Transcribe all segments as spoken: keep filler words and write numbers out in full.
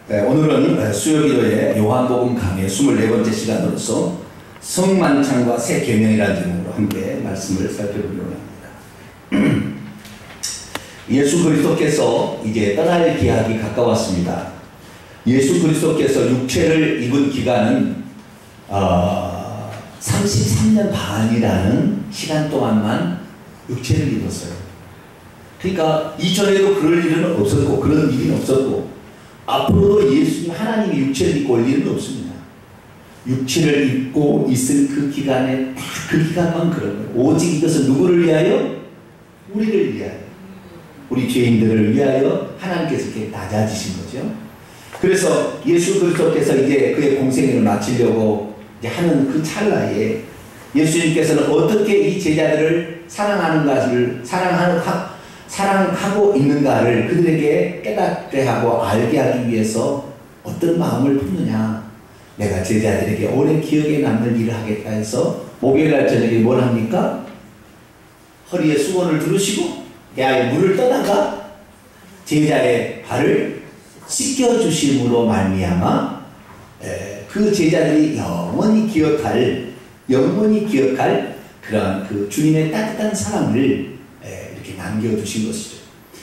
네, 오늘은 수요기도의 요한복음 강의 이십사 번째 시간으로서 성만찬과 새 계명이라는 제목으로 함께 말씀을 살펴보려고 합니다. 예수 그리스도께서 이제 떠날 기약이 가까웠습니다. 예수 그리스도께서 육체를 입은 기간은 어, 삼십삼 년 반이라는 시간 동안만 육체를 입었어요. 그러니까 이전에도 그럴 일은 없었고 그런 일은 없었고 앞으로도 예수님 하나님이 육체를 입고 올 일은 없습니다. 육체를 입고 있을 그 기간에 딱 그 기간만 그런 거예요. 오직 이것은 누구를 위하여? 우리를 위하여. 우리 죄인들을 위하여 하나님께서 이렇게 낮아지신 거죠. 그래서 예수 그리스도께서 이제 그의 공생애를 마치려고 이제 하는 그 찰나에 예수님께서는 어떻게 이 제자들을 사랑하는가를 사랑하는 사랑하고 있는가를 그들에게 깨닫게 하고 알게 하기 위해서 어떤 마음을 품느냐. 내가 제자들에게 오래 기억에 남는 일을 하겠다 해서 목요일날 저녁에 뭘 합니까? 허리에 수건을 두르시고 야에 물을 떠다가 제자의 발을 씻겨주심으로 말미암아 그 제자들이 영원히 기억할 영원히 기억할 그런 그 주님의 따뜻한 사랑을 이렇게 남겨두신 것이죠.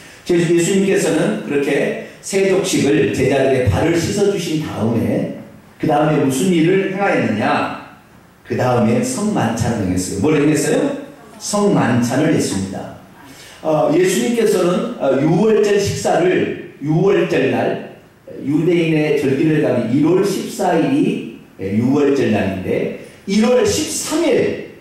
예수님께서는 그렇게 세족식을 제자들의 발을 씻어주신 다음에 그 다음에 무슨 일을 행하였느냐? 그 다음에 성만찬을 행했어요. 뭘 행했어요? 성만찬을 했습니다. 어, 예수님께서는 유월절 식사를 유월절 날 유대인의 절기를 가면 일월 십사일이 유월절 날인데 일월 십삼일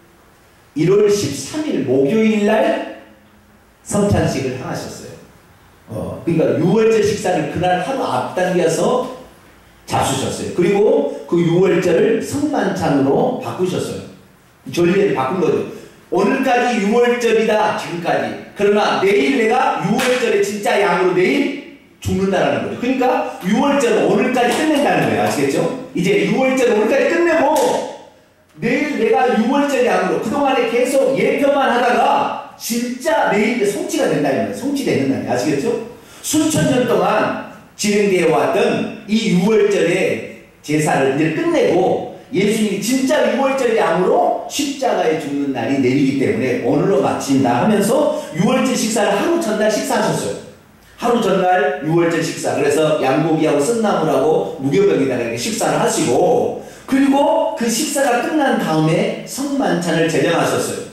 일월 십삼일 목요일 날 성찬식을 행하셨어요. 어, 그러니까 유월절 식사를 그날 하루 앞당겨서 잡수셨어요. 그리고 그 유월절을 성만찬으로 바꾸셨어요. 전례를 바꾼 거죠. 오늘까지 유월절이다 지금까지. 그러나 내일 내가 유월절에 진짜 양으로 내일 죽는다라는 거죠. 그러니까 유월절은 오늘까지 끝낸다는 거예요. 아시겠죠? 이제 유월절 오늘까지 끝내고 내일 내가 유월절 양으로 그동안에 계속 예표만 하다가 진짜 내일 성취가 된다는 거예요. 성취되는 날이에요. 아시겠죠? 수천 년 동안 진행되어 왔던 이 유월절의 제사를 이제 끝내고 예수님이 진짜 유월절 양으로 십자가에 죽는 날이 내리기 때문에 오늘로 마친다 하면서 유월절 식사를 하루 전날 식사하셨어요. 하루 전날 유월절 식사. 그래서 양고기하고 쓴나물하고 무교병에다가 이렇게 식사를 하시고 그리고 그 식사가 끝난 다음에 성만찬을 제정하셨어요.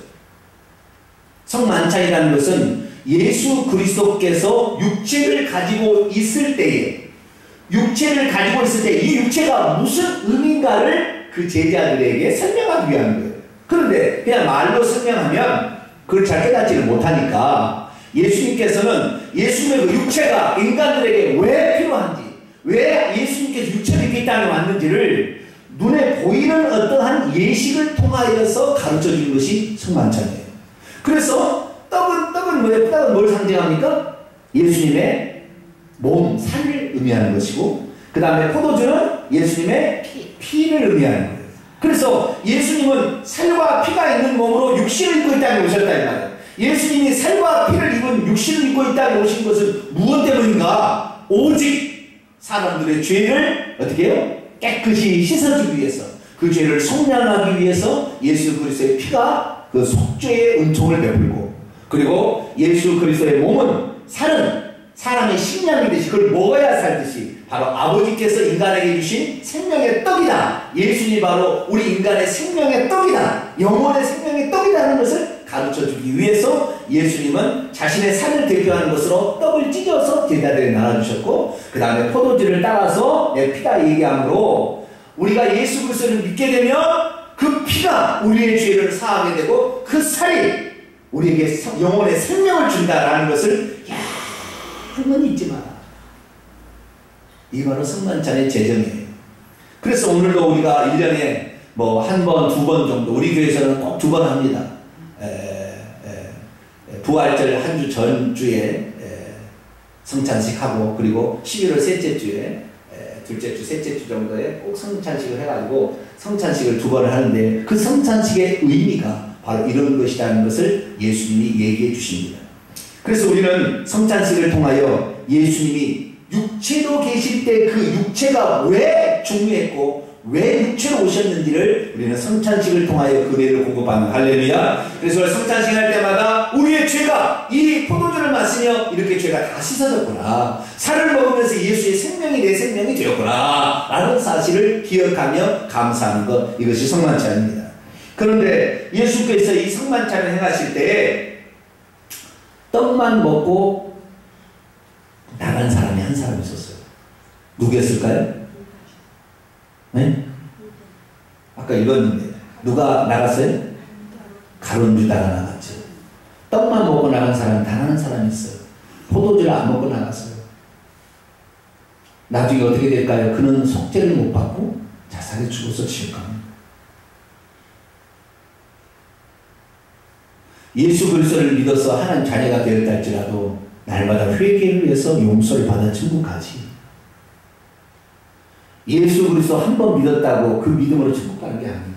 성만찬이라는 것은 예수 그리스도께서 육체를 가지고 있을 때에 육체를 가지고 있을 때 이 육체가 무슨 의미인가를 그 제자들에게 설명하기 위한 거예요. 그런데 그냥 말로 설명하면 그걸 잘 깨닫지를 못하니까 예수님께서는 예수님의 그 육체가 인간들에게 왜 필요한지 왜 예수님께서 육체를 입고 이 땅에 왔는지를 눈에 보이는 어떠한 예식을 통하여서 가르쳐주는 것이 성만찬이에요. 그래서 떡은, 떡은 뭐예요? 떡은 뭘 상징합니까? 예수님의 몸, 살을 의미하는 것이고 그 다음에 포도주는 예수님의 피, 피를 의미하는 거예요. 그래서 예수님은 살과 피가 있는 몸으로 육신을 입고 이 땅에 오셨다 이 말이에요. 예수님이 살과 피를 입은 육신을 입고 이 땅에 오신 것은 무엇 때문인가? 오직 사람들의 죄를 어떻게 해요? 깨끗이 씻어주기 위해서 그 죄를 속량하기 위해서 예수 그리스도의 피가 그 속죄의 은총을 베풀고 그리고 예수 그리스도의 몸은 살은 사람의 식량이듯이 그걸 먹어야 살듯이 바로 아버지께서 인간에게 주신 생명의 떡이다. 예수님이 바로 우리 인간의 생명의 떡이다. 영혼의 생명의 떡이라는 것을 가르쳐주기 위해서 예수님은 자신의 살을 대표하는 것으로 떡을 찢어서 제자들에게 나눠주셨고 그 다음에 포도주를 따라서 내 피가 얘기하므로 우리가 예수 그리스도를 믿게 되면 그 피가 우리의 죄를 사하게 되고 그 살이 우리에게 영혼의 생명을 준다라는 것을 영원히 잊지 마라. 이 바로 성만찬의 제정이에요. 그래서 오늘도 우리가 일 년에 뭐 한 번, 두 번 정도 우리 교회에서는 꼭 두 번 합니다. 에, 에, 부활절 한 주 전주에 성찬식 하고 그리고 십일월 셋째 주에 에, 둘째 주, 셋째 주 정도에 꼭 성찬식을 해가지고 성찬식을 두 번 하는데 그 성찬식의 의미가 바로 이런 것이라는 것을 예수님이 얘기해 주십니다. 그래서 우리는 성찬식을 통하여 예수님이 육체로 계실 때 그 육체가 왜 중요했고 왜 육체로 오셨는지를 우리는 성찬식을 통하여 그 은혜를 공급하는 할렐루야. 그래서 성찬식 할 때마다 우리의 죄가 이 포도주를 마시며 이렇게 죄가 다 씻어졌구나, 살을 먹으면서 예수의 생명이 내 생명이 되었구나 라는 사실을 기억하며 감사하는 것, 이것이 성만찬입니다. 그런데 예수께서 이 성만찬을 행하실 때 떡만 먹고 나간 사람이 한 사람 있었어요. 누구였을까요? 네? 아까 읽었는데 누가 나갔어요? 가룟 유다가 나갔죠. 떡만 먹고 나간 사람 단 한 사람이 있어요. 포도주를 안 먹고 나갔어요. 나중에 어떻게 될까요? 그는 속죄를 못 받고 자살에 죽어서 지옥 갑니다. 예수 그리스도를 믿어서 하나님 자녀가 되었다 할지라도 날마다 회개를 위해서 용서를 받아 천국 가지. 예수 그리스도 한 번 믿었다고 그 믿음으로 천국 가는 게 아닙니다.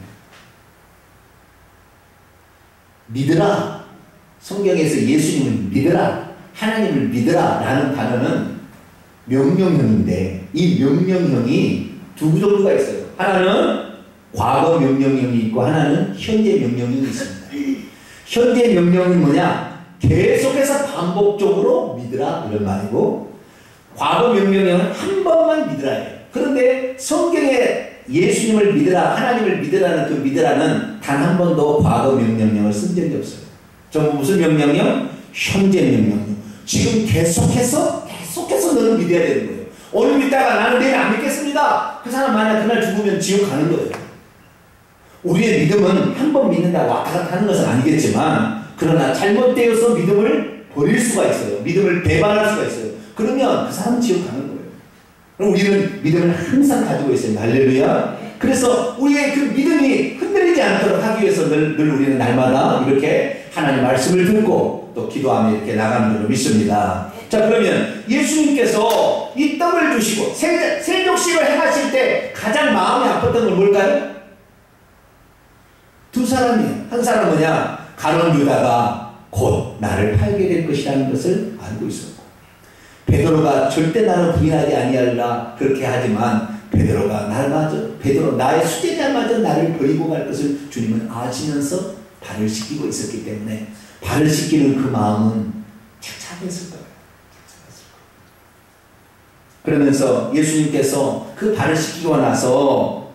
믿으라. 성경에서 예수님을 믿으라, 하나님을 믿으라 라는 단어는 명령형인데 이 명령형이 두 종류가 있어요. 하나는 과거 명령형이 있고 하나는 현재 명령형이 있습니다. 현재 명령은 뭐냐? 계속해서 반복적으로 믿으라 이런 말이고, 과거 명령형은 한 번만 믿으라예요. 그런데 성경에 예수님을 믿으라, 하나님을 믿으라는 그 믿으라는 단 한 번도 과거 명령형을 쓴 적이 없어요. 전부 무슨 명령형? 현재 명령형. 지금 계속해서 계속해서 너는 믿어야 되는 거예요. 오늘 믿다가 나는 내일 안 믿겠습니다. 그 사람 만약 그날 죽으면 지옥 가는 거예요. 우리의 믿음은 한 번 믿는다고 왔다 갔다 하는 것은 아니겠지만, 그러나 잘못되어서 믿음을 버릴 수가 있어요. 믿음을 배반할 수가 있어요. 그러면 그 사람은 지옥 가는 거예요. 그럼 우리는 믿음을 항상 가지고 있어요. 할렐루야. 그래서 우리의 그 믿음이 흔들리지 않도록 하기 위해서 늘, 늘 우리는 날마다 이렇게 하나님 말씀을 듣고 또 기도하며 이렇게 나가는 줄로 믿습니다. 자, 그러면 예수님께서 이 떡을 주시고 세, 세족식을 행하실 때 가장 마음이 아팠던 건 뭘까요? 두 사람이에요. 한 사람은 뭐냐? 가룟 유다가 곧 나를 팔게 될 것이라는 것을 알고 있었고, 베드로가 절대 나는 부인하지 아니하리라 그렇게 하지만 베드로가 날마저 베드로 나의 수제자마저 나를 버리고 갈 것을 주님은 아시면서 발을 씻기고 있었기 때문에 발을 씻기는 그 마음은 착잡했을 거예요. 착잡했을 거예요. 그러면서 예수님께서 그 발을 씻기고 나서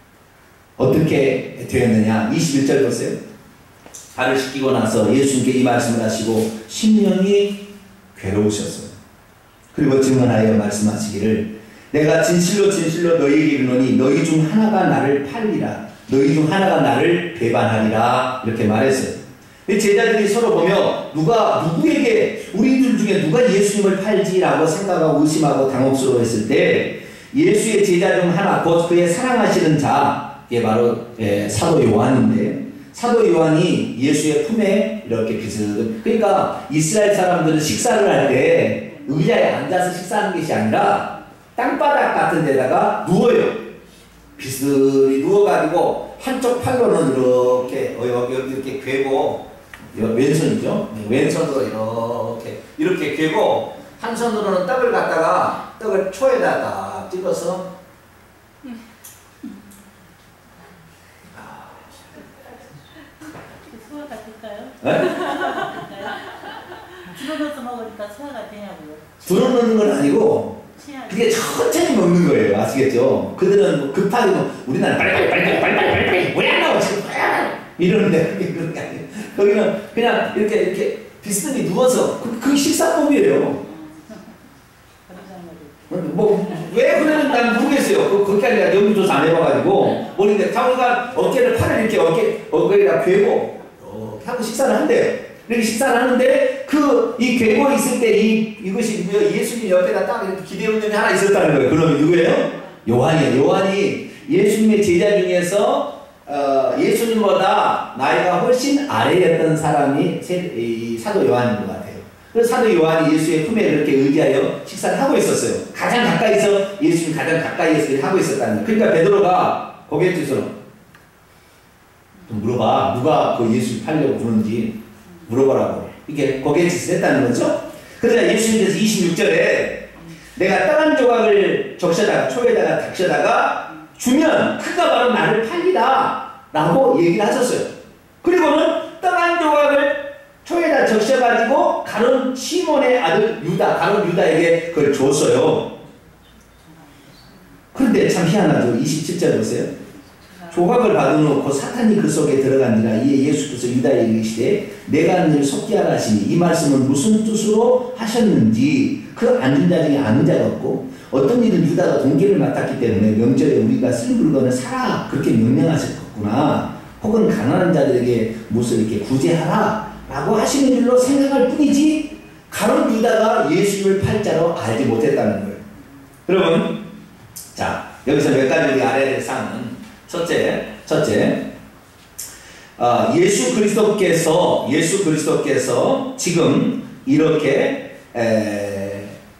어떻게 되었느냐? 이십일 절 보세요. 발을 씻기고 나서 예수님께 이 말씀을 하시고 심령이 괴로우셨어요. 그리고 증언하여 말씀하시기를 내가 진실로 진실로 너희에게 이르노니 너희 중 하나가 나를 팔리라, 너희 중 하나가 나를 배반하리라 이렇게 말했어요. 제자들이 서로 보며 누가 누구에게 우리들 중에 누가 예수님을 팔지라고 생각하고 의심하고 당혹스러워했을 때 예수의 제자 중 하나 곧 그의 사랑하시는 자, 이게 바로 예, 사도 요한인데, 사도 요한이 예수의 품에 이렇게 비스듬, 그러니까 이스라엘 사람들은 식사를 할 때 의자에 앉아서 식사하는 것이 아니라 땅바닥 같은 데다가 누워요. 비스듬히 누워가지고 한쪽 팔로는 이렇게 어, 여기 이렇게 괴고, 왼손이죠. 왼손으로 이렇게 이렇게 괴고 한 손으로는 떡을 갖다가 떡을 초에다가 찍어서 소화가 될까요? 네? 들어넣어서 먹으니까 소화가 되냐고요. 들어넣는 건 아니고 그게 천천히 먹는 거예요. 아시겠죠? 그들은 뭐 급하게 뭐 우리나라 빨리빨리 빨리빨리 빨리빨리 빨리빨리 왜 안 나와 지금 이러는데 그게 그런 게 아니에요. 거기는 그냥 이렇게 이렇게 비스듬히 누워서 그, 그 식사법이에요. 뭐 왜 그러는지 난 모르겠어요. 그, 그렇게 아니라 연구조사 안 해봐가지고 모르는데 자기가 어깨를 팔을 이렇게 어깨 어깨에다 괴고 이렇게 하고 식사를 한대요. 이렇게 식사를 하는데 그 이 괴고 있을 때 이 이것이 예수님 옆에다 딱 이렇게 기대우님이 하나 있었다는 거예요. 그러면 누구예요? 요한이에요. 요한이 예수님의 제자 중에서 어, 예수님보다 나이가 훨씬 아래였던 사람이 세, 이 사도 요한인 것 같아요. 그래서 사도 요한이 예수의 품에 이렇게 의지하여 식사를 하고 있었어요. 가장 가까이서 예수님 가장 가까이에서 하고 있었다는 거예요. 그러니까 베드로가 고개 들어서 좀 물어봐. 누가 그 예수를 팔려고 부르는지 물어보라고. 이게 고개 짓을 했다는 거죠. 그러자 예수님께서 이십육 절에 내가 떡 한 조각을 적셔다가 초에다가 닥쳐다가 주면 그가 바로 나를 팔리다 라고 얘기를 하셨어요. 그리고는 떡 한 조각을 초에다 적셔가지고 가룟 시몬의 아들 유다, 가룟 유다에게 그걸 줬어요. 그런데 참 희한하죠. 이십칠 절 보세요. 조각을 받아놓고 사탄이 그 속에 들어간지라. 이에 예수께서 유다에게 이르시되 내가 너를 속게 하라 하시니 이 말씀은 무슨 뜻으로 하셨는지 그 앉은 자 중에 아는 자가 없고 어떤 일은 유다가 동기를 맡았기 때문에 명절에 우리가 쓸 물건을 사라 그렇게 명령하셨구나. 혹은 가난한 자들에게 무엇을 이렇게 구제하라 라고 하시는 줄로 생각할 뿐이지 가룟 유다가 예수님을 팔자로 알지 못했다는 거예요. 여러분, 자 여기서 몇 가지 우리 알아야 될 사항은 첫째, 첫째, 어, 예수 그리스도께서 예수 그리스도께서 지금 이렇게 에,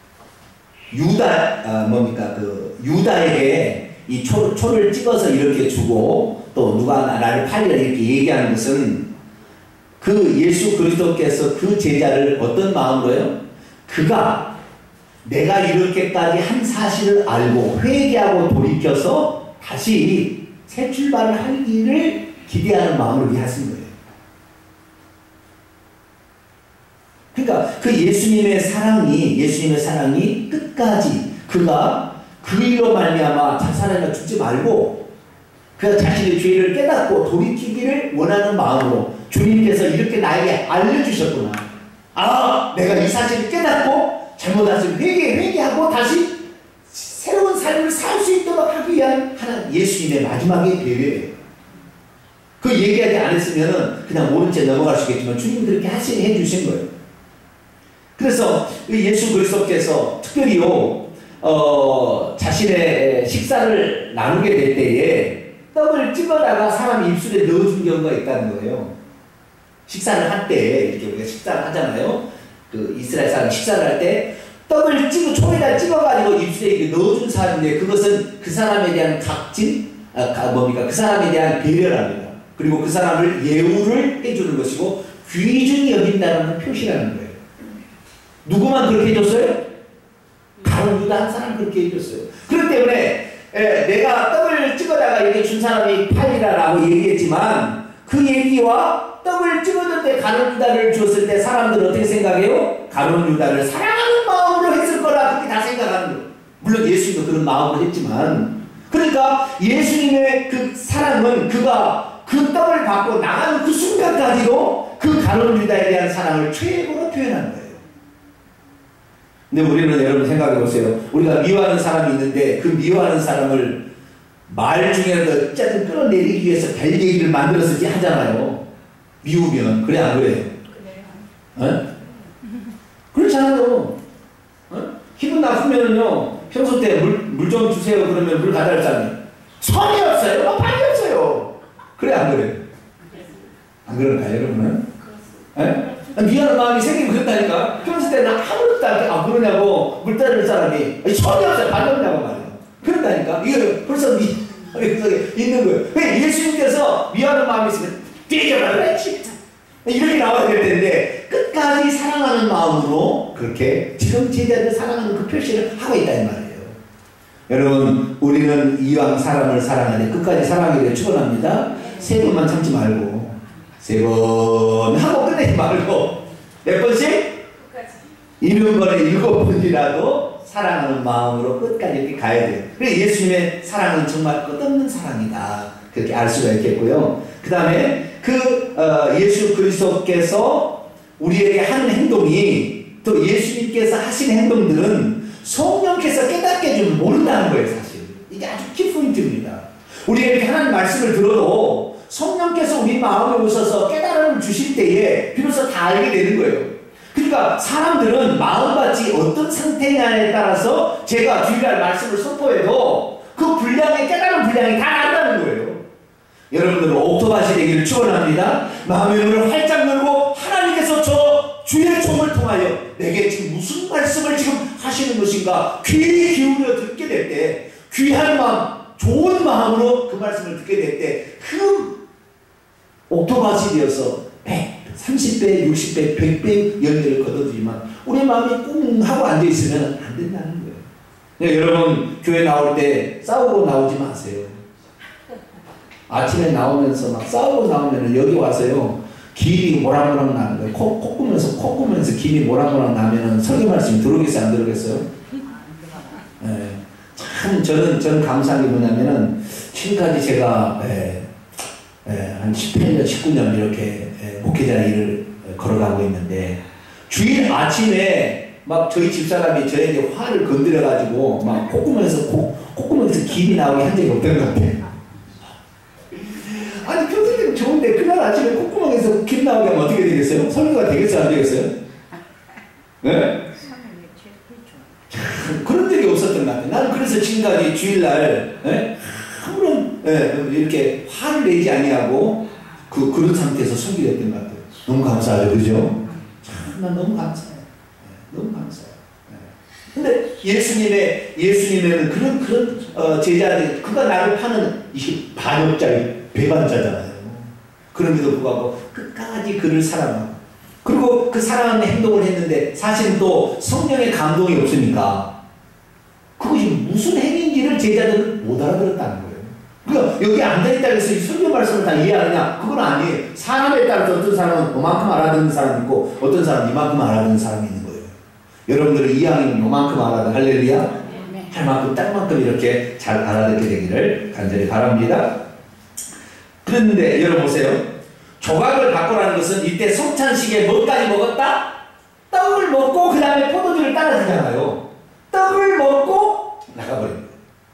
유다 아, 뭡니까 그 유다에게 이 초, 초를 찍어서 이렇게 주고 또 누가 나를 팔리라 이렇게 얘기하는 것은 그 예수 그리스도께서 그 제자를 어떤 마음으로요? 그가 내가 이렇게까지 한 사실을 알고 회개하고 돌이켜서 다시 새 출발을 하기를 기대하는 마음으로 위하신 거예요. 그러니까 그 예수님의 사랑이 예수님의 사랑이 끝까지 그가 그 일로 말미암아 자살하며 죽지 말고 그가 자신의 죄를 깨닫고 돌이키기를 원하는 마음으로 주님께서 이렇게 나에게 알려주셨구나. 아, 내가 이 사실을 깨닫고 잘못한 것을 회개, 회개하고 다시 새로운 삶을 살 수 있도록 하기 위한 하나님 예수님의 마지막의 배려예요. 그 얘기하지 않았으면 그냥 모른 채 넘어갈 수 있겠지만 주님 그렇게 하시, 해주신 거예요. 그래서 예수 그리스도께서 특별히요 어, 자신의 식사를 나누게 될 때에 떡을 찍어다가 사람 입술에 넣어준 경우가 있다는 거예요. 식사를 할 때 이렇게 우리가 식사를 하잖아요. 그 이스라엘 사람 식사를 할 때 떡을 찍어 초에다 찍어가지고 입술에 이렇게 넣어준 사람인데 그것은 그 사람에 대한 각진, 아, 가, 뭡니까 그 사람에 대한 배려랍니다. 그리고 그 사람을 예우를 해주는 것이고 귀중히 여긴다는 표시라는 거예요. 누구만 그렇게 해줬어요? 가룟 유다 한 사람 그렇게 해줬어요. 그렇기 때문에 에, 내가 떡을 찍어다가 이렇게 준 사람이 팔리라라고 얘기했지만 그 얘기와 떡을 찍어줄 때 가룟 유다를 줬을 때 사람들은 어떻게 생각해요? 가룟 유다를 사랑하는 마음으로 했을 거라 그렇게 다 생각하는 거예요. 물론 예수님도 그런 마음으로 했지만 그러니까 예수님의 그 사랑은 그가 그 떡을 받고 나가는 그 순간까지도 그 가룟 유다에 대한 사랑을 최고로 표현한 거예요. 근데 우리는 여러분 생각해 보세요. 우리가 미워하는 사람이 있는데 그 미워하는 사람을 말 중에라도 어쨌든 끌어내리기 위해서 별 얘기를 만들어서 하잖아요. 미우면. 그래 안 그래요? 어? 그렇잖아요. 어? 기분 나쁘면은요 평소 때 물 물 좀 주세요 그러면 물 가져갈 사람이 성이 없어요. 뭐 빨리 없어요. 그래 안 그래요? 안 그런가요 여러분은? 에? 미안한 마음이 생기면 그렇다니까. 평소 때는 아무것도 안, 아, 그러냐고 물 따를 사람이 성이 없어요. 빨리 없냐고 말이에요. 그런다니까. 이거 벌써 미, 있는 거예요. 왜 예수님께서 미안한 마음이 있으면 뛰어가라 이렇게 나와야 될 텐데 끝까지 사랑하는 마음으로 그렇게 지금 제자들 사랑하는 그 표시를 하고 있다는 말이에요. 여러분 우리는 이왕 사람을 사랑하되 끝까지 사랑하기를 축원합니다. 세 번만 참지 말고 세 번 하고 끝내지 말고 몇 번씩? 일흔 번에 일곱 번이라도 사랑하는 마음으로 끝까지 이렇게 가야 돼요. 그래서 예수님의 사랑은 정말 끝없는 사랑이다. 그렇게 알 수가 있겠고요. 그 다음에 그 어, 예수 그리스도께서 우리에게 하는 행동이 또 예수님께서 하신 행동들은 성령께서 깨닫게 해주면 모른다는 거예요. 사실 이게 아주 키포인트입니다. 우리가 이렇게 하나님 말씀을 들어도 성령께서 우리 마음에 오셔서 깨달음을 주실 때에 비로소 다 알게 되는 거예요. 그러니까 사람들은 마음같이 어떤 상태냐에 따라서 제가 주일날 말씀을 선포해도 그 분량의 깨달음 분량이 다 다르다는 거예요. 여러분들은 옥토밭이 되기를 축원합니다. 마음의 문을 활짝 열고 하나님께서 저 주의 종을 통하여 내게 지금 무슨 말씀을 지금 하시는 것인가 귀 기울여 듣게 될 때 귀한 마음 좋은 마음으로 그 말씀을 듣게 될 때 그 옥토밭이 되어서 백, 삼십 배, 육십 배, 백 배 열매를 거둬들이만 우리 마음이 꿍 하고 앉아있으면 안 된다는 거예요. 네, 여러분 교회 나올 때 싸우고 나오지 마세요. 아침에 나오면서 막 싸우고 나오면 여기 와서요 김이 모락모락 나는 거예요. 코, 코 꾸면서 코 꾸면서 김이 모락모락 나면은 설교 말씀 들어오겠어요 안 들어오겠어요? 네. 참 저는 저는 감사한 게 뭐냐면은 지금까지 제가 예, 예, 한 십팔 년 십구 년 이렇게 예, 목회자 일을 걸어가고 있는데 주일 아침에 막 저희 집사람이 저에게 화를 건드려가지고 막 콧구멍에서 코, 콧구멍에서 김이 나오게 한 적이 없던 것 같아요. 아니 평소에는 좋은데 그날 아침에 콧구멍에서 김 나오게 하면 어떻게 되겠어요? 설교가 되겠어요? 안 되겠어요? 네? 참 그런 적이 없었던 것 같아요. 나는 그래서 지금까지 주일날 네? 아무런 네, 이렇게 화를 내지 아니하고 그, 그런 상태에서 설교했던 것 같아요. 너무 감사하죠, 그죠? 참, 난 너무 감사해요. 너무 감사해요. 근데 예수님의, 예수님은 그런, 그런, 어, 제자들, 그가 나를 파는 이 반역자의 배반자잖아요. 그럼에도 불구하고 끝까지 그를 사랑하고, 그리고 그 사랑하는 행동을 했는데, 사실은 또 성령의 감동이 없으니까, 그것이 무슨 행위인지를 제자들은 못 알아들었다는 거예요. 그러니까 여기 앉아있다 해서 이 설교 말씀을 다 이해하느냐? 그건 아니에요. 사람에 따라서 어떤 사람은 그만큼 알아듣는 사람이 있고, 어떤 사람은 이만큼 알아듣는 사람이 있는 거예요. 여러분들은 이왕이면 요만큼 알아듣는 할렐루야 네. 할 만큼 딱 만큼 이렇게 잘 알아듣게 되기를 간절히 바랍니다. 그런데 여러분 보세요. 조각을 바꾸라는 것은 이때 성찬식에 뭐까지 먹었다? 떡을 먹고 그 다음에 포도주를 따라주잖아요. 떡을 먹고 나가버립니다.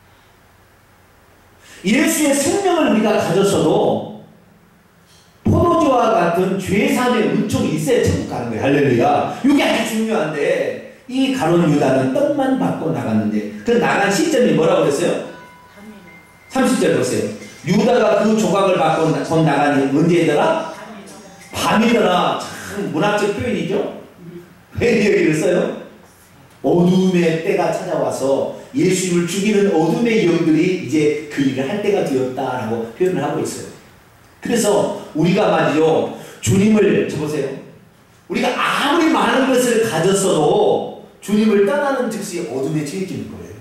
예수의 생명을 우리가 가졌어도 포도주와 같은 죄사함의 은총이 있어야 천국 가는 거예요. 할렐루야. 이게 아주 중요한데 이 가룟 유다는 떡만 받고 나갔는데 그 나간 시점이 뭐라고 그랬어요? 삼십 절 보세요. 유다가 그 조각을 받고 곧 나가니 언제더라? 밤이더라. 참 문학적 표현이죠. 왜 이 얘기를 써요? 어둠의 때가 찾아와서 예수님을 죽이는 어둠의 영들이 이제 그 일을 할 때가 되었다라고 표현을 하고 있어요. 그래서 우리가 말이죠, 주님을 쳐보세요. 우리가 아무리 많은 것을 가졌어도 주님을 떠나는 즉시 어둠에 처해지는 거예요.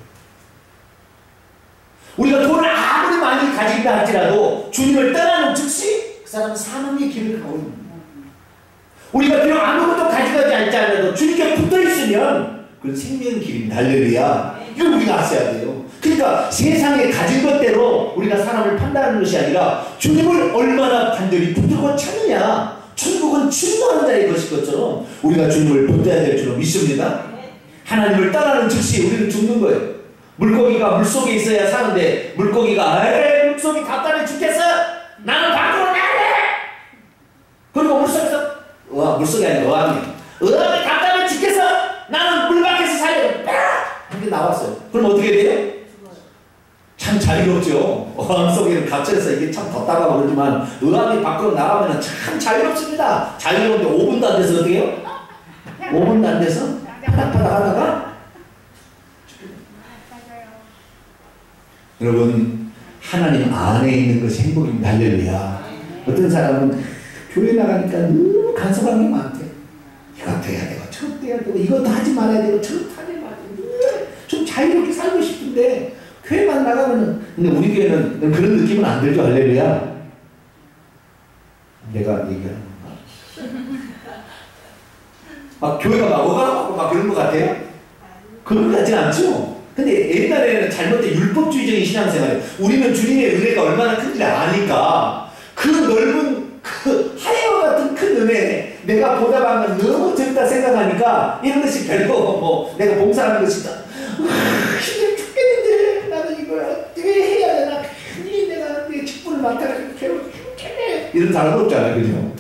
우리가 돈을 아무리 많이 가진다 할지라도 주님을 떠나는 즉시 그 사람은 사망의 길을 가고 있는 거예요. 우리가 비록 아무것도 가져가지 않지 않아도 주님께 붙어있으면 그건 생명의 길입니다. 할렐루야. 이걸 우리가 아셔야 돼요. 그러니까 세상에 가진 것대로 우리가 사람을 판단하는 것이 아니라 주님을 얼마나 간절히 붙들고 찾느냐. 천국은 침노하는 자의 것일 것처럼 우리가 주님을 붙들어야 될 줄로 믿습니다. 하나님을 따라는 즉시 우리는 죽는 거예요. 물고기가 물속에 있어야 사는데 물고기가 에이 물속이 답답해 죽겠어. 나는 밖으로 나갈래. 그리고 물속에서 와 물속이 아니라 어항이 어항이 답답해 죽겠어. 나는 물 밖에서 살려. 이렇게 나왔어요. 그럼 어떻게 돼요? 참 자유롭죠. 어항 속에는 갇혀서 이게 참 덥다고 그러지만 어항이 밖으로 나가면 참 자유롭습니다. 자유로운데 오 분도 안 돼서 어떻게 해요? 오 분도 안 돼서 파닥파닥 하다가 여러분 하나님 안에 있는 것이 행복입니다. 할렐루야. 어떤 사람은 교회 나가니까 너무 간섭한 게 많대. 이것도 해야 되고 저것도 해야 되고 이것도 하지 말아야 되고 저것도 하지 말아야 되고 좀 자유롭게 살고 싶은데 교회만 나가면은 근데 우리 교회는 그런 느낌은 안 들죠. 할렐루야. 내가 얘기하는 건가? 막 교회가 막 어가고 막 그런 것 같아요? 그런 것 같진 않죠? 근데 옛날에는 잘못된 율법주의적인 신앙생활이에요. 우리는 주님의 은혜가 얼마나 큰지를 아니까 그 넓은 그 하얀 같은 큰 은혜 내가 보답하면 너무 적다 생각하니까 이런 것이 별거 뭐 내가 봉사하는 것이 힘들어 죽겠는데 나는 이걸 어떻게 해야 되나 괜히 내가 내 직분을 맡아가지고 괴로워 죽겠네 이런 사람 없잖아요. 그죠?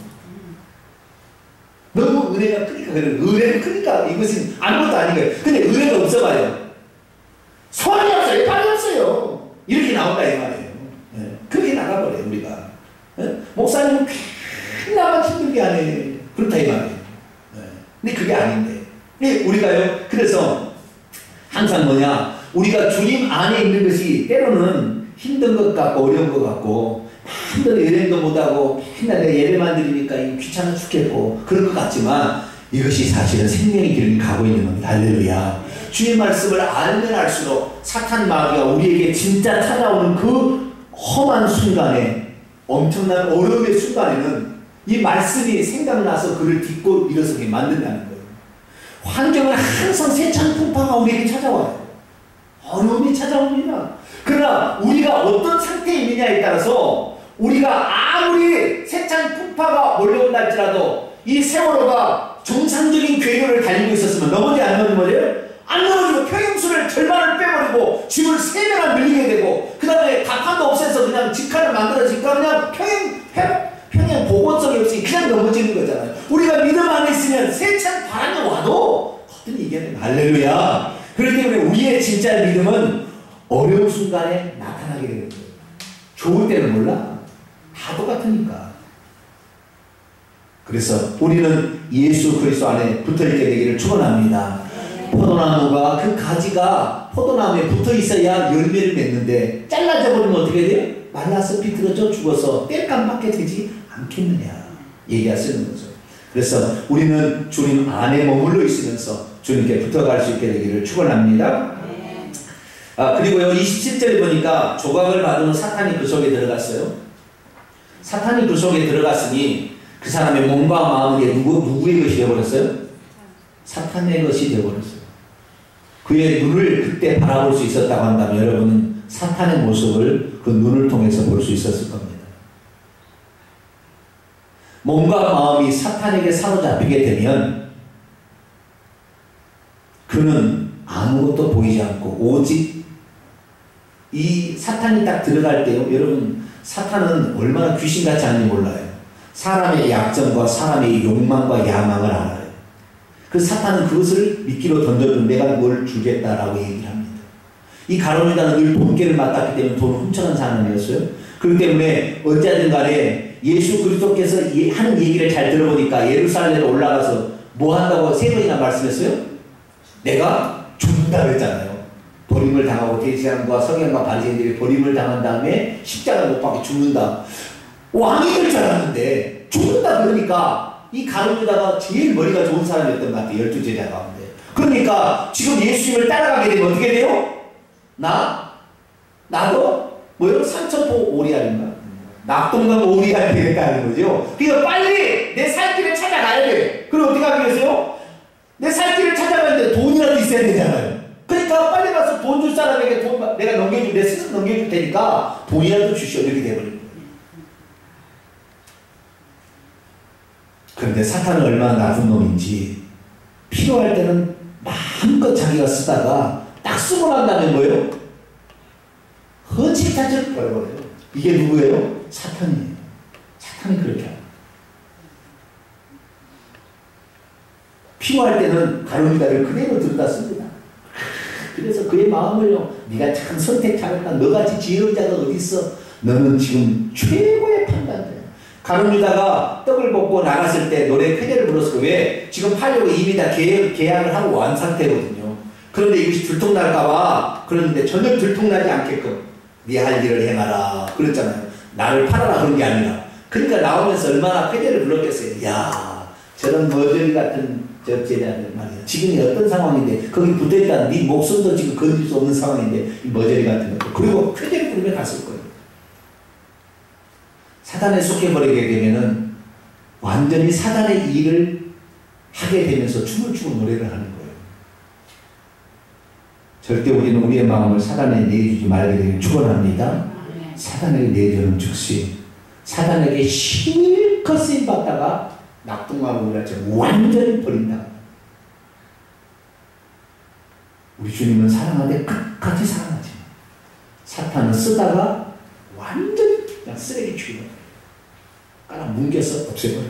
너무 은혜가 크니까 그래. 은혜가 크니까 이것은 아무것도 아닌 거예요. 근데 은혜가 없어봐요. 소원이 없어요. 빨리 없어요. 이렇게 나온다 이 말이에요. 네. 그렇게 나가버려요 우리가. 네? 목사님은 나만 힘들게 하네. 그렇다 이 말이에요. 네. 근데 그게 아닌데. 근데 우리가요. 그래서 항상 뭐냐. 우리가 주님 안에 있는 것이 때로는 힘든 것 같고 어려운 것 같고 한번에 여행도 못하고 맨날 내가 예배만 드리니까 귀찮아 죽겠고 그럴 것 같지만 이것이 사실은 생명의 길을 가고 있는 겁니다. 할렐루야. 주님 말씀을 알면 알수록 사탄 마귀가 우리에게 진짜 찾아오는 그 험한 순간에, 엄청난 어려움의 순간에는 이 말씀이 생각나서 그를 딛고 일어서게 만든다는 거예요. 환경은 항상 세찬풍파가 우리에게 찾아와요. 어려움이 찾아옵니다. 그러나 우리가 어떤 상태에 있느냐에 따라서 우리가 아무리 세찬풍파가 몰려온다 할지라도 이 세월호가 정상적인 궤도를 달리고 있었으면 넘어지 안 넘어져요? 안 넘어지고 평행수를 절반을 빼버리고 짐을 세 배나 밀리게 되고 그 다음에 갑판도 없애서 그냥 직칸을 만들어지니까 그냥 평행, 평행 복원성이 없이 그냥 넘어지는 거잖아요. 우리가 믿음 안에 있으면 세찬 바람이 와도 어떤 이겨내. 할렐루야. 그렇기 때문에 우리의 진짜 믿음은 어려운 순간에 나타나게 되는 거예요. 좋을 때는 몰라. 다 똑같으니까. 그래서 우리는 예수 그리스도 안에 붙어있게 되기를 축원합니다. 포도나무가 그 가지가 포도나무에 붙어 있어야 열매를 맺는데 잘라져 버리면 어떻게 돼요? 말라서 비틀어져 죽어서 땔감밖에 되지 않겠느냐 얘기하시는 거죠. 그래서 우리는 주님 안에 머물러 있으면서 주님께 붙어갈 수 있게 되기를 축원합니다. 아, 그리고요 이십칠 절에 보니까 조각을 받은 사탄이 그 속에 들어갔어요. 사탄이 그 속에 들어갔으니 그 사람의 몸과 마음이 누구, 누구의 것이 되어버렸어요? 사탄의 것이 되어버렸어요. 그의 눈을 그때 바라볼 수 있었다고 한다면 여러분은 사탄의 모습을 그 눈을 통해서 볼 수 있었을 겁니다. 몸과 마음이 사탄에게 사로잡히게 되면 그는 아무것도 보이지 않고 오직 이 사탄이 딱 들어갈 때요, 여러분 사탄은 얼마나 귀신같지 않은지 몰라요. 사람의 약점과 사람의 욕망과 야망을 알아요. 그 사탄은 그것을 미끼로 던져준 내가 뭘 주겠다라고 얘기를 합니다. 이 가룟유다는 늘 돈깨를 맡았기 때문에 돈을 훔쳐간 사람이었어요. 그렇기 때문에 언제든 간에 예수 그리스도께서 하는 얘기를 잘 들어보니까 예루살렘에 올라가서 뭐 한다고 세 번이나 말씀했어요? 내가 죽는다 그랬잖아요. 버림을 당하고 대제사장과 서기관과 바리새인들이 버림을 당한 다음에 십자가 못 박혀 죽는다. 왕이 될 줄 알았는데 죽는다 그러니까 이 가룟유다가 제일 머리가 좋은 사람이었던 것 같아요. 열두 제자 가운데. 그러니까 지금 예수님을 따라가게 되면 어떻게 돼요? 나? 나도? 뭐요? 삼천포 오리알인가? 낙동강 오리알이 되겠다는 거죠. 그러니까 빨리 내 살 길을 찾아가야 돼. 그럼 어떻게 하기 위해서요? 내 살 길을 찾아가는데 돈이라도 있어야 되잖아요. 그러니까 빨리 가서 돈 줄 사람에게 돈 내가 넘겨줄, 내 스스로 넘겨줄 테니까 돈이라도 주시오. 이렇게 돼버린 거예요. 그런데 사탄은 얼마나 나쁜 놈인지 필요할 때는 마음껏 자기가 쓰다가 딱 쓰고 난 다음에 뭐예요? 허지타적 버려버려요. 이게 누구예요? 사탄이에요. 사탄이 그렇게 합니다. 필요할 때는 가룟유다를 그대로 들여다 씁니다. 그래서 그의 마음을요, 네가 참 선택 잘했다. 너같이 지혜로운 자가 어디 있어? 너는 지금 최고의 판단자야. 가룟유다가 떡을 먹고 나갔을 때 노래 크게를 불렀을 거예요. 왜? 지금 팔려고 이미 다 계약, 계약을 하고 완 상태거든요. 그런데 이것이 들통날까봐 그러는데 전혀 들통나지 않게끔 네 할 일을 행하라 그랬잖아요. 나를 팔아라 그런 게 아니라. 그러니까 나오면서 얼마나 크게를 불렀겠어요. 이야, 저런 머저리 같은 저 제자들 말이야. 지금이 어떤 상황인데 거기 붙어있다 네 목숨도 지금 건질 수 없는 상황인데 이 머저리 같은 것도. 그리고 크게를 부르며 갔을 거예요. 사단에 속해버리게 되면은 완전히 사단의 일을 하게 되면서 춤을 추고 노래를 하는 거예요. 절대 우리는 우리의 마음을 사단에 내주지 말게 되길 축원합니다. 사단에게 내주는 즉시 사단에게 실컷 쓰임받다가 낙동강을 같이 완전히 버린다. 우리 주님은 사랑하되 끝까지 사랑하지. 사탄은 쓰다가 완전히 그냥 쓰레기 취급해요. 깔아 뭉개서 없애버려요.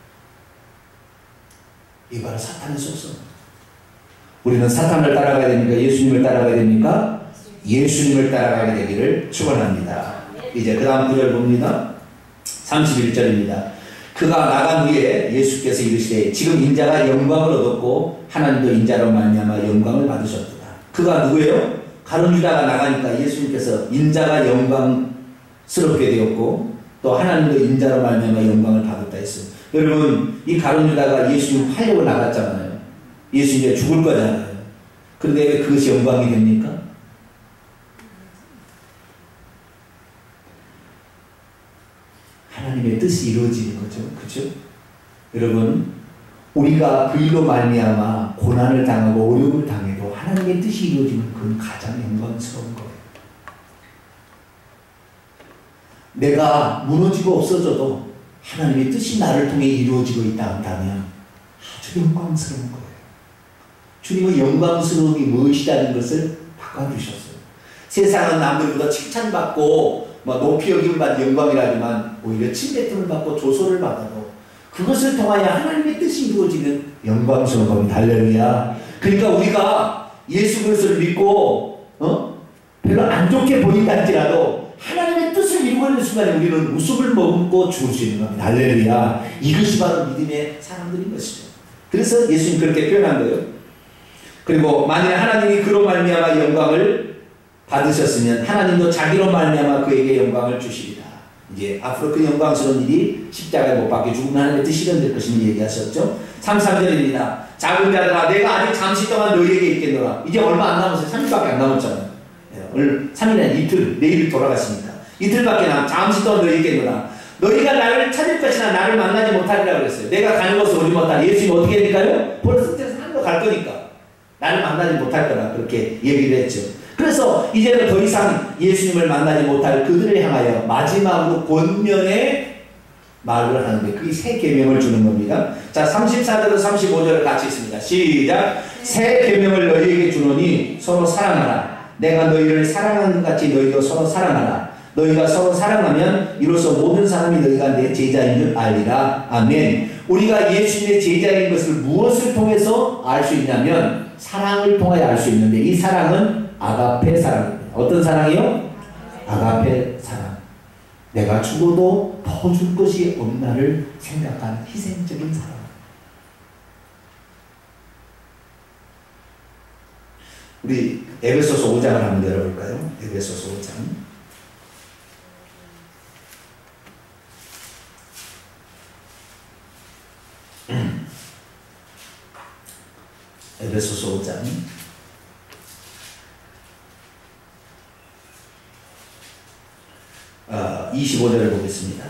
이 바로 사탄의 속성. 우리는 사탄을 따라가야 됩니까? 예수님을 따라가야 됩니까? 예수님을 따라가야 되기를 축원합니다. 이제 그 다음 구절 봅니다. 삼십일 절입니다. 그가 나간 후에 예수께서 이르시되 지금 인자가 영광을 얻었고 하나님도 인자로 말미암아 영광을 받으셨도다. 그가 누구예요? 가룟유다가 나가니까 예수님께서 인자가 영광스럽게 되었고 또 하나님도 인자로 말미암아 영광을 받았다 했어요. 여러분 이 가룟유다가 예수님 팔려고 나갔잖아요. 예수 이제 죽을 거잖아요. 그런데 왜 그것이 영광이 됩니까? 하나님의 뜻이 이루어지는 거죠. 그렇죠? 여러분, 우리가 그 일로 말미암아 고난을 당하고 어려움을 당해도 하나님의 뜻이 이루어지면 그건 가장 영광스러운 거예요. 내가 무너지고 없어져도 하나님의 뜻이 나를 통해 이루어지고 있다 한다면 아주 영광스러운 거예요. 주님은 영광스러움이 무엇이라는 것을 바꿔주셨어요. 세상은 남들보다 칭찬받고 높이 여김을 받는 영광이라지만 오히려 침뱉음을 받고 조소를 받아도 그것을 통하여 하나님의 뜻이 이루어지는 영광스러운 겁니다. 할렐루야. 그러니까 우리가 예수 그리스도를 믿고 어? 별로 안 좋게 보인다 할지라도 하나님의 뜻을 이루어내는 순간에 우리는 웃음을 머금고 죽을 수 있는 겁니다. 할렐루야. 이것이 바로 믿음의 사람들인 것이죠. 그래서 예수님 그렇게 표현한 거예요. 그리고 만일 하나님이 그로 말미암아 영광을 받으셨으면 하나님도 자기로 말미암아 그에게 영광을 주시리라. 이제 앞으로 그 영광스러운 일이 십자가에 못 박혀 죽으면 하나님의 뜻이 이루어질 것임을 얘기하셨죠. 삼십삼 절입니다. 작은 자들아 내가 아직 잠시 동안 너희에게 있겠노라. 이제 얼마 안 남았어요. 삼 일밖에 안 남았잖아요. 오늘 삼 일은 이틀, 내일 돌아가시니까 이틀밖에 남 잠시 동안 너희에게 있겠노라. 너희가 나를 찾을 것이나 나를 만나지 못하리라 그랬어요. 내가 가는 곳을 오지 못하리. 예수님 어떻게 했을까요? 벌써 하늘로 갈 거니까 나를 만나지 못할 거라 그렇게 얘기를 했죠. 그래서 이제는 더 이상 예수님을 만나지 못할 그들을 향하여 마지막으로 권면의 말을 하는데 그게 새 계명을 주는 겁니다. 자, 삼십사 절에서 삼십오 절을 같이 있습니다. 시작. 새 계명을 너희에게 주노니 서로 사랑하라. 내가 너희를 사랑하는 것 같이 너희도 서로 사랑하라. 너희가 서로 사랑하면 이로써 모든 사람이 너희가 내 제자인 줄 알리라. 아멘. 우리가 예수님의 제자인 것을 무엇을 통해서 알 수 있냐면 사랑을 통하여 알 수 있는데 이 사랑은 아가페 사랑입니다. 어떤 사랑이요? 아가페 사랑. 내가 죽어도 더 줄 것이 없나를 생각한 희생적인 사랑. 우리 에베소서 오 장을 한번 열어볼까요? 에베소서 오 장. 에베소서 오 장. 어, 이십오 절을 보겠습니다.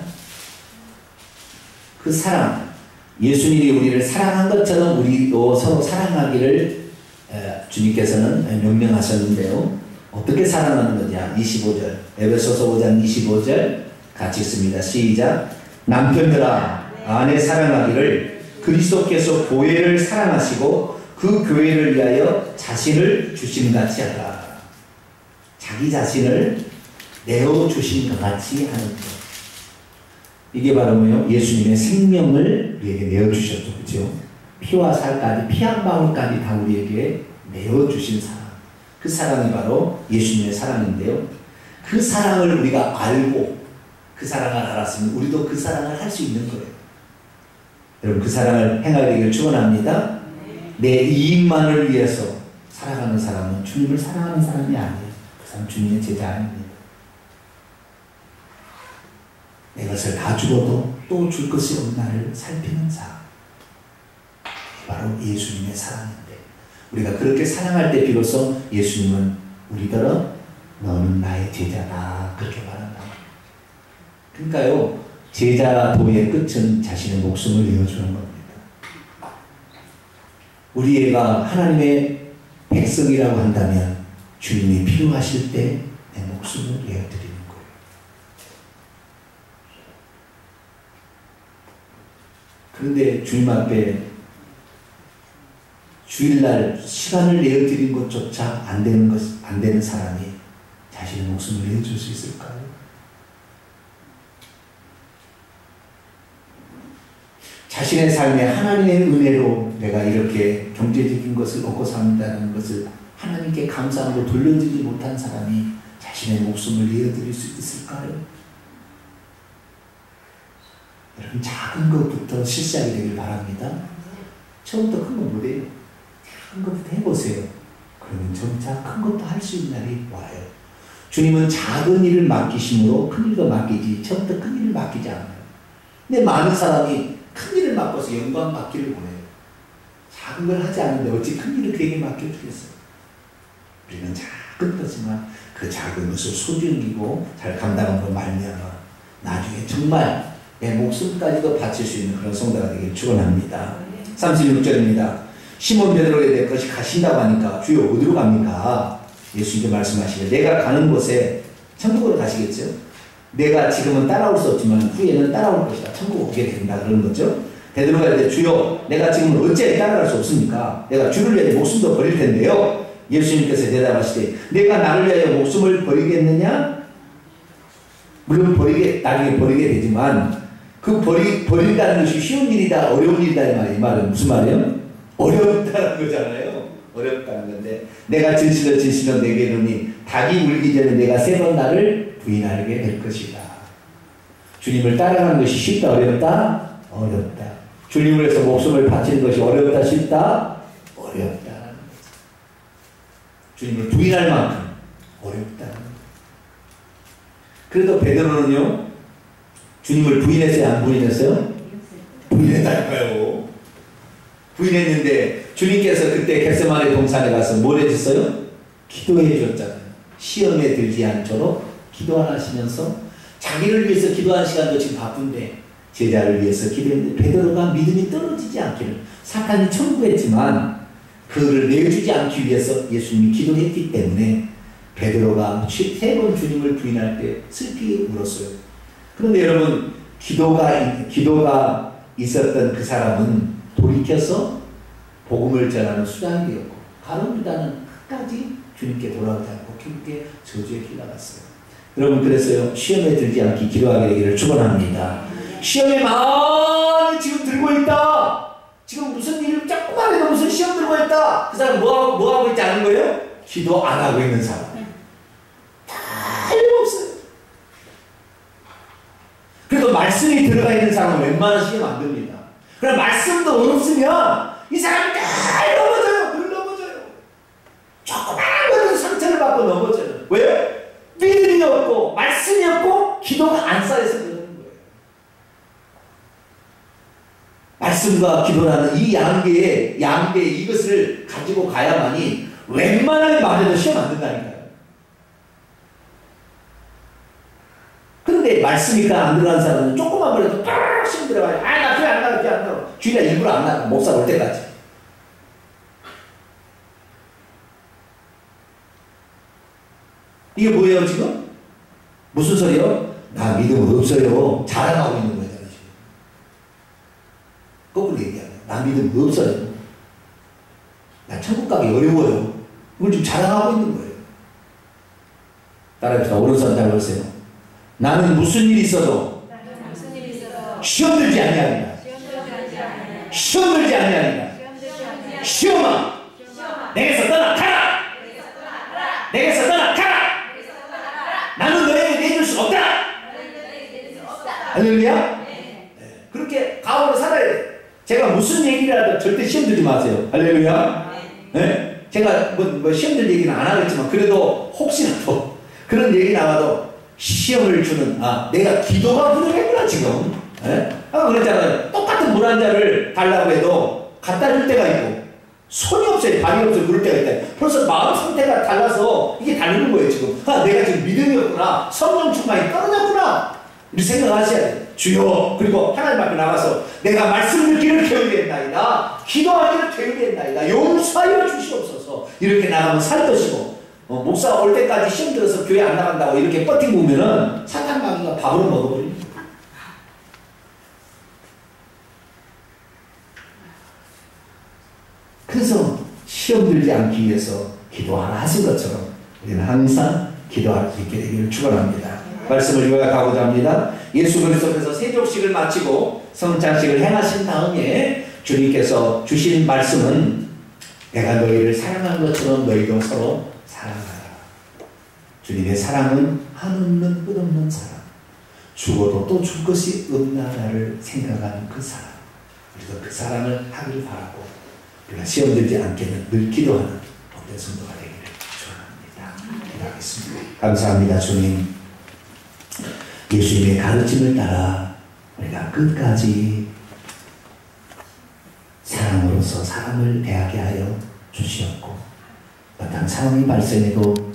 그 사랑, 예수님이 우리를 사랑한 것처럼 우리도 서로 사랑하기를 에, 주님께서는 명령하셨는데요. 어떻게 사랑하는 거냐? 이십오 절, 에베소서 오 장 이십오 절 같이 읽습니다. 시작. 남편들아 아내 사랑하기를 그리스도께서 교회를 사랑하시고 그 교회를 위하여 자신을 주신 같이 하라. 자기 자신을 내어주신 것 같이 하는 것. 이게 바로 뭐예요? 예수님의 생명을 우리에게 내어주셨죠. 그렇죠? 피와 살까지, 피 한 방울까지 다 우리에게 내어주신 사랑. 그 사랑이 바로 예수님의 사랑인데요. 그 사랑을 우리가 알고 그 사랑을 알았으면 우리도 그 사랑을 할 수 있는 거예요. 여러분 그 사랑을 행하기를 축원합니다. 내 이익만을 위해서 살아가는 사람은 주님을 사랑하는 사람이 아니에요. 그 사람 주님의 제자 아닙니다. 내 것을 다 주고도 또 줄 것이 없나를 살피는 사람. 바로 예수님의 사랑인데 우리가 그렇게 사랑할 때 비로소 예수님은 우리더러 너는 나의 제자다 그렇게 말한다. 그러니까요 제자도의 끝은 자신의 목숨을 내어주는 겁니다. 우리 애가 하나님의 백성이라고 한다면 주님이 필요하실 때 내 목숨을 내어드리는 거예요. 그런데 주님 앞에 주일날 시간을 내어드린 것조차 안 되는 것, 안 되는 사람이 자신의 목숨을 내어줄 수 있을까요? 자신의 삶에 하나님의 은혜로 내가 이렇게 경제적인 것을 얻고 산다는 것을 하나님께 감사함으로 돌려드리지 못한 사람이 자신의 목숨을 내어드릴 수 있을까요? 여러분 작은 것부터 실시하게 되길 바랍니다. 처음부터 큰 건 못해요. 작은 것부터 해보세요. 그러면 점차 큰 것도 할 수 있는 날이 와요. 주님은 작은 일을 맡기심으로 큰 일도 맡기지 처음부터 큰 일을 맡기지 않아요. 근데 많은 사람이 큰 일을 맡고서 영광 받기를 원해요. 작은 걸 하지 않는데 어찌 큰 일을 그에게 맡겨주겠어요. 우리는 작은 거지만 그 작은 것을 소중히 여기고 잘 감당함으로 말미암아 나중에 정말 내 목숨까지도 바칠 수 있는 그런 성도가 되기를 축원합니다. 삼십육 절입니다. 시몬 베드로에 대해 것이 가신다고 하니까 주여 어디로 갑니까? 예수님께 말씀하시길 내가 가는 곳에 천국으로 가시겠죠. 내가 지금은 따라올 수 없지만 후에는 따라올 것이다. 천국 오게 된다 그러는 거죠. 베드로가 이제 주여 내가 지금은 어찌 따라갈 수 없습니까? 내가 주를 위해 목숨도 버릴 텐데요. 예수님께서 대답하시되 내가 나를 위하여 목숨을 버리겠느냐? 물론 버리게 나중에 버리게 되지만 그 버리, 버린다는 것이 쉬운 일이다 어려운 일이다 이 말이 이 말은 무슨 말이에요? 어렵다는 거잖아요. 어렵다는 건데 내가 진실로 진실로 내게 이르노니 닭이 울기 전에 내가 세 번 나를 부인하게 될 것이다. 주님을 따라가는 것이 쉽다 어렵다? 어렵다. 주님을 위해서 목숨을 바치는 것이 어렵다 쉽다? 어렵다. 주님을 부인할 만큼 어렵다. 그래도 베드로는요 주님을 부인했어요 안 부인했어요? 부인했다니까요. 부인했는데 주님께서 그때 겟세마네 동산에 가서 뭘 해줬어요? 기도해 줬잖아요. 시험에 들지 않도록 기도하시면서 자기를 위해서 기도하는 시간도 지금 바쁜데 제자를 위해서 기도했는데 베드로가 믿음이 떨어지지 않기를 사탄이 청구했지만 그를 내주지 않기 위해서 예수님이 기도했기 때문에 베드로가 세 번 주님을 부인할 때 슬피 울었어요. 그런데 여러분 기도가 기도가 있었던 그 사람은 돌이켜서 복음을 전하는 수단이 되었고 가룟 유다는 끝까지 주님께 돌아오지 않고 결국에 저주에 길러갔어요. 여러분 그래서요 시험에 들지 않기 기도하게 되기를 축원합니다. 시험에 많이 지금 들고 있다. 지금 무슨 일을 조금만 해도 무슨 시험 들고 있다. 그 사람 뭐하고, 뭐하고 있지 않은 거예요? 기도 안 하고 있는 사람. 다 일없어요. 그래도 말씀이 들어가 있는 사람은 웬만한 시험 안 듭니다. 그럼 말씀도 없으면 이 사람이 늘 넘어져요. 늘 넘어져요. 조그마한 것은 상처를 받고 넘어져요. 왜? 믿음이 없고 말씀이 없고 기도가 안 쌓여서 그러는 거예요. 말씀과 기도라는 이 양계의 양계 이것을 가지고 가야만이 웬만하게 말해도 시험 안 된다니까요. 그런데 말씀이니까 안 들어가는 사람은 조금만 그래도 딱 시험 들어가요. 아, 나 교회 안 나가, 교회 안 나가. 주일날 일부러 안 나가. 목사 올 때까지. 이게 뭐예요, 지금? 무슨 소리요? 나 믿음 없어요. 자랑하고 있는 거잖아요, 지금. 거꾸로 얘기하면. 나 믿음 없어요. 나 천국 가기 어려워요. 이걸 지금 자랑하고 있는 거예요. 따라합시다. 오른손 잡으세요. 나는 무슨 일이 있어도 시험 들지 아니하리라. 시험 들지 아니하리라. 시험아, 내게서 떠나가라. 내게서 떠나가라. 나는 너에게 내줄 수 없다. 할렐루야. 네. 그렇게 가오로 살아야 돼. 제가 무슨 얘기를 하든 절대 시험 들지 마세요. 할렐루야. 네? 제가 뭐, 뭐 시험 들 얘기는 안 하겠지만 그래도 혹시라도 그런 얘기 나와도 시험을 주는, 아, 내가 기도가 부족했구나, 지금. 예? 아까 그랬잖아요. 똑같은 물 한 잔을 달라고 해도 갖다 줄 때가 있고, 손이 없어요, 발이 없어요, 그럴 때가 있다. 벌써 마음 상태가 달라서 이게 다르는 거예요, 지금. 아, 내가 지금 믿음이 없구나. 성령 충만이 떨어졌구나. 이렇게 생각하셔야 돼요. 주여. 그리고 하나님 앞에 나가서 내가 말씀 듣기를 배우겠나이다. 기도하기를 배우겠나이다. 용서하여 주시옵소서. 이렇게 나가면 살 것이고, 어, 목사 올 때까지 시험 들어서 교회 안 나간다고 이렇게 버티고 오면은 사탄 마귀가 밥으로 먹어버립니다. 그래서 시험 들지 않기 위해서 기도하라 하신 것처럼 우리는 항상 기도할 수 있게 되기를 축원합니다. 말씀을 요약하고자 합니다. 예수 그리스도께서 세족식을 마치고 성찬식을 행하신 다음에 주님께서 주신 말씀은 내가 너희를 사랑한 것처럼 너희도 서로 사랑하라. 주님의 사랑은 한없는 끝없는 사랑. 죽어도 또 줄 것이 없나라를 생각하는 그 사랑. 우리도 그 사랑을 하길 바라고 우리가 시험 들지 않게는 늘 기도하는 복된 성도가 되기를 축원합니다. 기도하겠습니다. 감사합니다. 주님. 예수님의 가르침을 따라 우리가 끝까지 사랑으로서 사람을 대하게 하여 주시었고 어떤 상황이 발생해도